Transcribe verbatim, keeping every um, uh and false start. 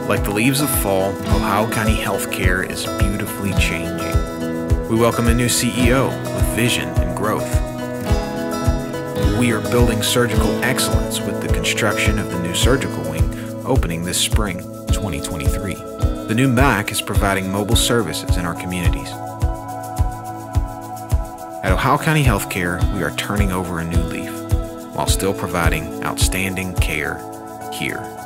Like the leaves of fall, Ohio County Healthcare is beautifully changing. We welcome a new C E O with vision and growth. We are building surgical excellence with the construction of the new surgical wing opening this spring, twenty twenty-three. The new M A C is providing mobile services in our communities. At Ohio County Healthcare, we are turning over a new leaf while still providing outstanding care here.